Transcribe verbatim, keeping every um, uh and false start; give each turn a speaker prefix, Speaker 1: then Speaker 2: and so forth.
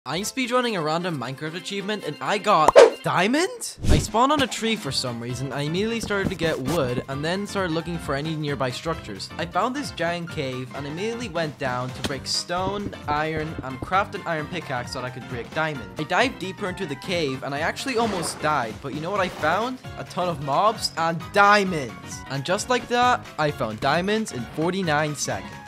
Speaker 1: I'm speedrunning a random Minecraft achievement and I got diamonds? I spawned on a tree for some reason. I immediately started to get wood and then started looking for any nearby structures. I found this giant cave and immediately went down to break stone, iron, and craft an iron pickaxe so that I could break diamonds. I dived deeper into the cave and I actually almost died, but you know what I found? A ton of mobs and diamonds. And just like that, I found diamonds in forty-nine seconds.